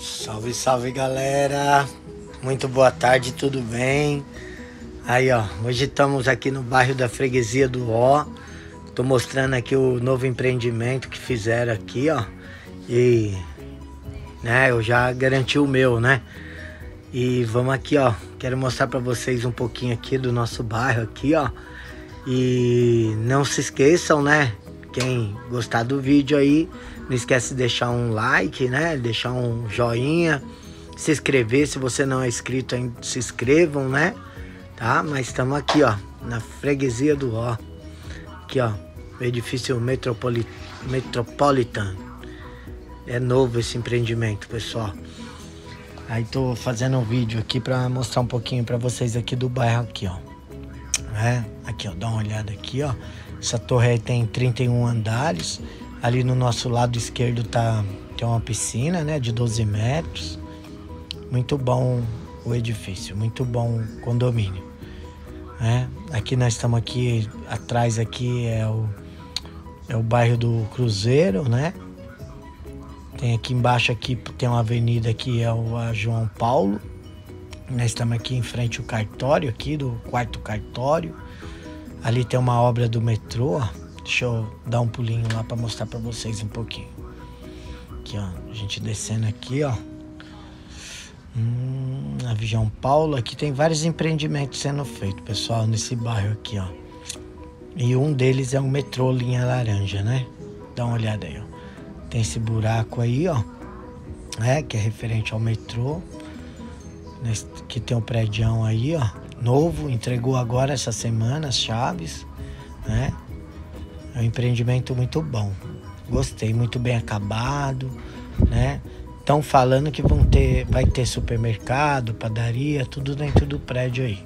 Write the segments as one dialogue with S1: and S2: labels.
S1: Salve, salve galera, muito boa tarde, tudo bem? Aí ó, hoje estamos aqui no bairro da Freguesia do Ó. Tô mostrando aqui o novo empreendimento que fizeram aqui, ó. E, né, eu já garanti o meu, né? E vamos aqui, ó, quero mostrar pra vocês um pouquinho aqui do nosso bairro aqui, ó. E não se esqueçam, né? Quem gostar do vídeo aí, não esquece de deixar um like, né? Deixar um joinha, se inscrever. Se você não é inscrito ainda, se inscrevam, né? Tá? Mas estamos aqui, ó, na Freguesia do Ó. Aqui, ó, o edifício Metropolitan. É novo esse empreendimento, pessoal. Aí tô fazendo um vídeo aqui para mostrar um pouquinho para vocês aqui do bairro aqui, ó. Aqui, ó, dá uma olhada aqui, ó. Essa torre aí tem 31 andares. Ali no nosso lado esquerdo tem uma piscina, né, de 12 metros. Muito bom o edifício, muito bom o condomínio. Aqui nós estamos aqui, atrás aqui é o bairro do Cruzeiro, né? Tem aqui embaixo aqui, tem uma avenida aqui, é a João Paulo. Nós estamos aqui em frente ao cartório aqui, do quarto cartório. Ali tem uma obra do metrô, ó. Deixa eu dar um pulinho lá para mostrar para vocês um pouquinho. Aqui, ó, a gente descendo aqui, ó. A João Paulo, aqui tem vários empreendimentos sendo feitos, pessoal, nesse bairro aqui, ó. E um deles é o metrô linha laranja, né? Dá uma olhada aí, ó. Tem esse buraco aí, ó. Que é referente ao metrô. Aqui tem um prédião aí, ó. Novo, entregou agora essa semana as chaves, né? É um empreendimento muito bom. Gostei, muito bem acabado, né? Estão falando que vai ter supermercado, padaria, tudo dentro do prédio aí.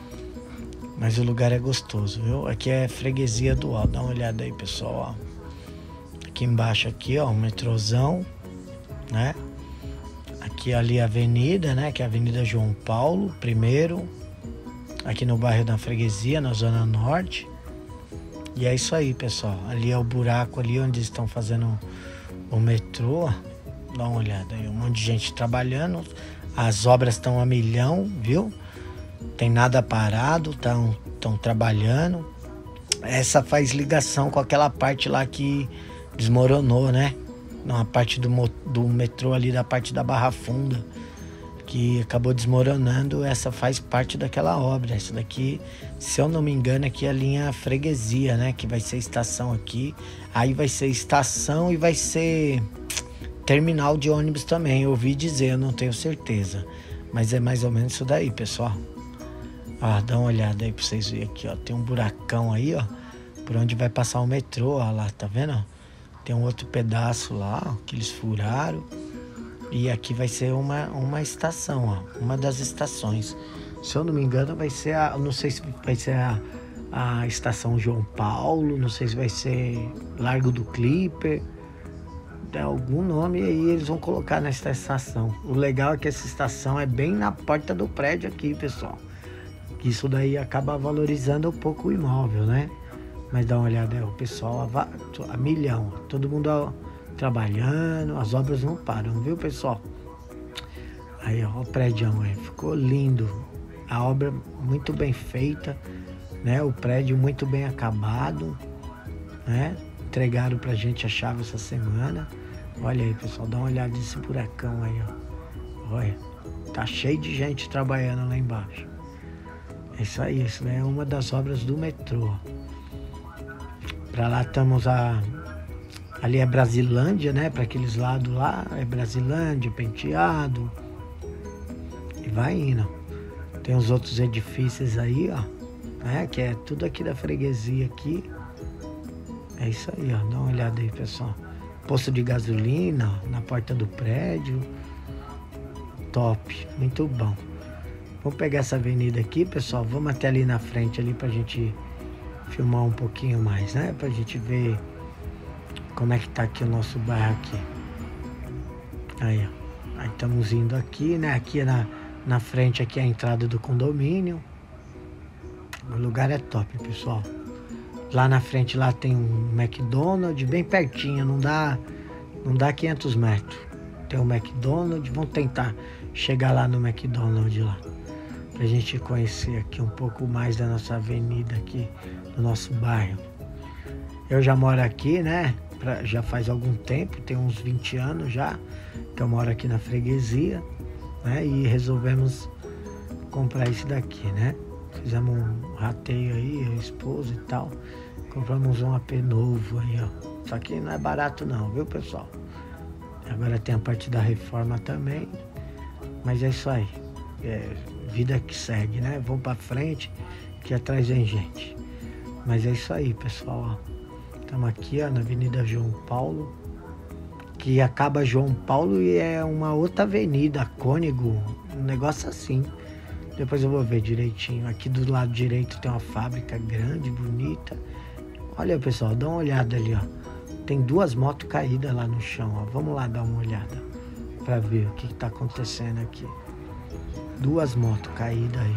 S1: Mas o lugar é gostoso, viu? Aqui é Freguesia do Ó. Dá uma olhada aí, pessoal, ó. Aqui embaixo aqui, ó, o metrôzão, né? Aqui ali a avenida, né? Que é a Avenida João Paulo, primeiro. Aqui no bairro da Freguesia, na Zona Norte. E é isso aí, pessoal. Ali é o buraco ali onde estão fazendo o metrô. Dá uma olhada aí, um monte de gente trabalhando. As obras estão a milhão, viu? Tem nada parado, estão trabalhando. Essa faz ligação com aquela parte lá que desmoronou, né? Na parte do metrô ali, da parte da Barra Funda, que acabou desmoronando. Essa faz parte daquela obra. Essa daqui, se eu não me engano, aqui é a linha Freguesia, né? Que vai ser estação aqui. Aí vai ser estação e vai ser terminal de ônibus também. Eu ouvi dizer, eu não tenho certeza. Mas é mais ou menos isso daí, pessoal. Ó, dá uma olhada aí pra vocês verem aqui, ó. Tem um buracão aí, ó. Por onde vai passar o metrô, ó lá, tá vendo? Tem um outro pedaço lá, ó, que eles furaram. E aqui vai ser uma estação, ó. Uma das estações. Se eu não me engano, vai ser não sei se vai ser a estação João Paulo. Não sei se vai ser Largo do Clipper. Tem algum nome aí eles vão colocar nessa estação. O legal é que essa estação é bem na porta do prédio aqui, pessoal. Isso daí acaba valorizando um pouco o imóvel, né? Mas dá uma olhada aí, o pessoal a milhão. Todo mundo trabalhando, as obras não param, viu, pessoal? Aí, ó, o prédio aí, ficou lindo. A obra muito bem feita, né? O prédio muito bem acabado, né? Entregaram pra gente a chave essa semana. Olha aí, pessoal, dá uma olhada nesse buracão aí, ó. Olha, tá cheio de gente trabalhando lá embaixo. É isso aí, isso é uma das obras do metrô. Pra lá estamos ali é Brasilândia, né? Para aqueles lados lá é Brasilândia, Penteado. E vai indo. Tem os outros edifícios aí, ó. Que é tudo aqui da freguesia aqui. É isso aí, ó. Dá uma olhada aí, pessoal. Posto de gasolina, ó, na porta do prédio. Top, muito bom. Vamos pegar essa avenida aqui, pessoal. Vamos até ali na frente ali pra gente filmar um pouquinho mais, né? Pra gente ver como é que tá aqui o nosso bairro aqui. Aí, ó. Aí estamos indo aqui, né? Aqui na frente aqui é a entrada do condomínio. O lugar é top, pessoal. Lá na frente lá tem um McDonald's bem pertinho, não dá 500 metros. tem o McDonald's. Vamos tentar chegar lá no McDonald's lá, pra gente conhecer aqui um pouco mais da nossa avenida aqui, do nosso bairro. Eu já moro aqui, né? Já faz algum tempo, tem uns 20 anos já, que eu moro aqui na freguesia, né? E resolvemos comprar esse daqui, né? Fizemos um rateio aí, a esposa e tal. Compramos um AP novo aí, ó. Só que não é barato não, viu, pessoal? Agora tem a parte da reforma também. Mas é isso aí. É vida que segue, né? Vamos pra frente, que atrás vem gente. Mas é isso aí, pessoal, ó. Estamos aqui, ó, na Avenida João Paulo, que acaba João Paulo e é uma outra avenida, Cônego, um negócio assim. Depois eu vou ver direitinho. Aqui do lado direito tem uma fábrica grande, bonita. Olha, pessoal, dá uma olhada ali, ó. Tem 2 motos caídas lá no chão, ó. Vamos lá dar uma olhada pra ver o que tá acontecendo aqui. 2 motos caídas aí,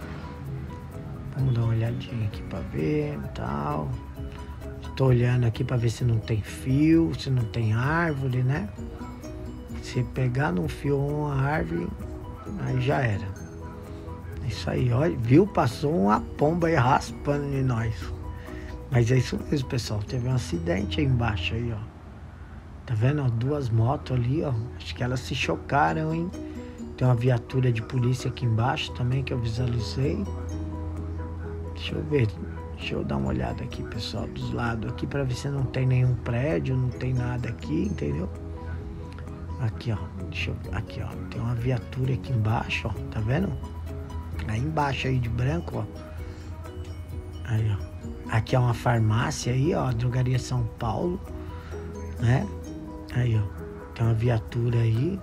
S1: ó. Vamos dar uma olhadinha aqui pra ver e tal. Tô olhando aqui pra ver se não tem fio, se não tem árvore, né? Se pegar num fio ou uma árvore, aí já era. É isso aí, ó. Viu? Passou uma pomba aí raspando em nós. Mas é isso mesmo, pessoal. Teve um acidente aí embaixo aí, ó. Tá vendo? Ó, 2 motos ali, ó. Acho que elas se chocaram, hein? Tem uma viatura de polícia aqui embaixo também que eu visualizei. Deixa eu ver. Deixa eu dar uma olhada aqui, pessoal, dos lados aqui pra ver se não tem nenhum prédio, não tem nada aqui, entendeu? Aqui, ó. Deixa eu ver. Aqui, ó. Tem uma viatura aqui embaixo, ó. Tá vendo? Aí embaixo aí de branco, ó. Aí, ó. Aqui é uma farmácia aí, ó. Drogaria São Paulo, né? Aí, ó. Tem uma viatura aí.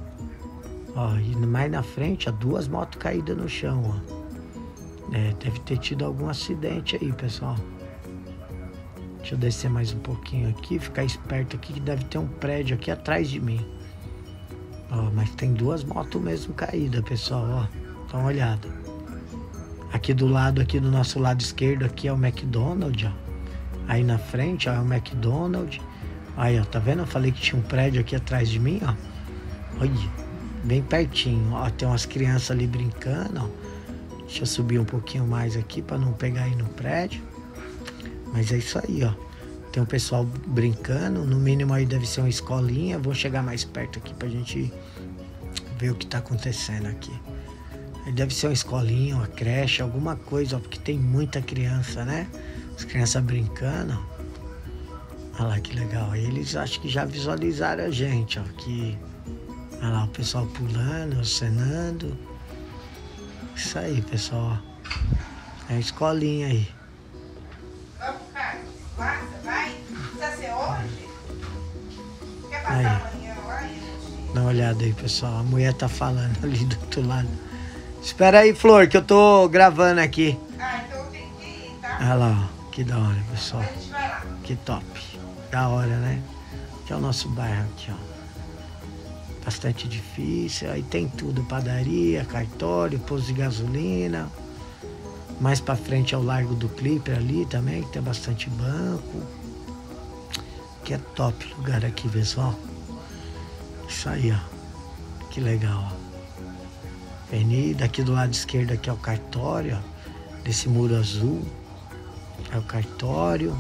S1: Ó, e mais na frente, ó, 2 motos caídas no chão, ó. É, deve ter tido algum acidente aí, pessoal. Deixa eu descer mais um pouquinho aqui, ficar esperto aqui, que deve ter um prédio aqui atrás de mim. Ó, mas tem 2 motos mesmo caídas, pessoal, ó. Dá uma olhada. Aqui do lado, aqui do nosso lado esquerdo, aqui é o McDonald's, ó. Aí na frente, ó, é o McDonald's. Aí, ó, tá vendo? Eu falei que tinha um prédio aqui atrás de mim, ó. Olha, bem pertinho, ó. Tem umas crianças ali brincando, ó. Deixa eu subir um pouquinho mais aqui para não pegar aí no prédio. Mas é isso aí, ó. Tem um pessoal brincando. No mínimo aí deve ser uma escolinha. Vou chegar mais perto aqui pra gente ver o que tá acontecendo aqui. Aí deve ser uma escolinha, uma creche, alguma coisa, ó, porque tem muita criança, né? As crianças brincando. Olha lá que legal. Aí eles acho que já visualizaram a gente, ó. Que... Olha lá o pessoal pulando, acenando. Isso aí, pessoal. É a escolinha aí.
S2: Vamos, Carlos. Lá, você vai? Precisa ser hoje? Quer passar
S1: Aí.
S2: amanhã lá, gente?
S1: Dá uma olhada aí, pessoal. A mulher tá falando ali do outro lado. Espera aí, Flor, que eu tô gravando aqui.
S2: Ah, então tem que ir, tá?
S1: Olha lá, ó. Que da hora, pessoal.
S2: A gente vai lá.
S1: Que top. Da hora, né? Aqui é o nosso bairro aqui, ó. Bastante difícil. Aí tem tudo. Padaria, cartório, posto de gasolina. Mais pra frente é o Largo do Clipper ali também, que tem bastante banco. Que é top lugar aqui, pessoal. Isso aí, ó. Que legal, ó. Avenida, aqui do lado esquerdo aqui é o cartório, ó. Desse muro azul. É o cartório.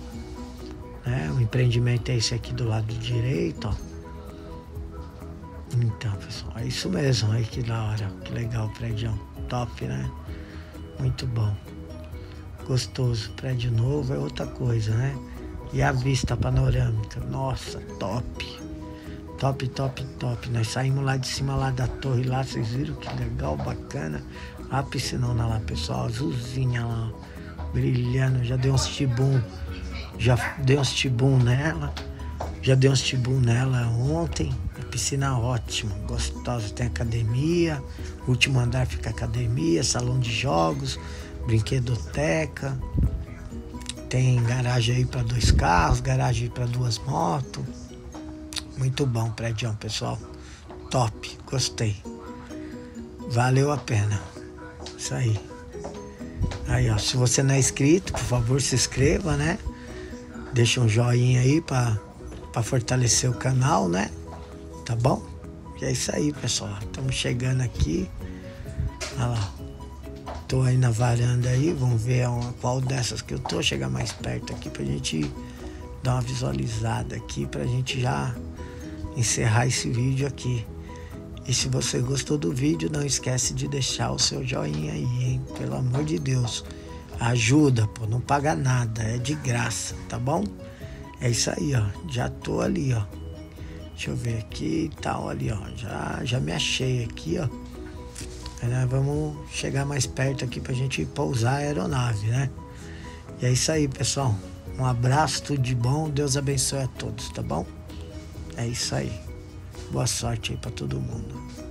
S1: Né? O empreendimento é esse aqui do lado direito, ó. Então, pessoal, é isso mesmo. Aí que da hora. Que legal o prédio. Top, né? Muito bom. Gostoso. Prédio novo é outra coisa, né? E a vista panorâmica. Nossa, top. Top, top, top. Nós saímos lá de cima lá da torre lá. Vocês viram que legal, bacana. A piscinona lá, pessoal. Azulzinha lá, ó, brilhando. Já deu uns tibum. Já deu uns tibum nela. Já dei uns tibum nela ontem. A piscina ótima, gostosa. Tem academia. O último andar fica academia, salão de jogos, brinquedoteca. Tem garagem aí para 2 carros, garagem aí para 2 motos. Muito bom o prédio, pessoal. Top, gostei. Valeu a pena. Isso aí. Aí, ó, se você não é inscrito, por favor, se inscreva, né? Deixa um joinha aí para fortalecer o canal, né? Tá bom? E é isso aí, pessoal. Estamos chegando aqui. Olha lá. Tô aí na varanda aí. Vamos ver qual dessas que eu tô. Chegar mais perto aqui pra gente dar uma visualizada aqui. Pra gente já encerrar esse vídeo aqui. E se você gostou do vídeo, não esquece de deixar o seu joinha aí, hein? Pelo amor de Deus. Ajuda, pô. Não paga nada. É de graça, tá bom? É isso aí, ó. Já tô ali, ó. Deixa eu ver aqui e tal, ali, ó. Já me achei aqui, ó. Aí nós vamos chegar mais perto aqui pra gente pousar a aeronave, né? E é isso aí, pessoal. Um abraço, tudo de bom. Deus abençoe a todos, tá bom? É isso aí. Boa sorte aí pra todo mundo.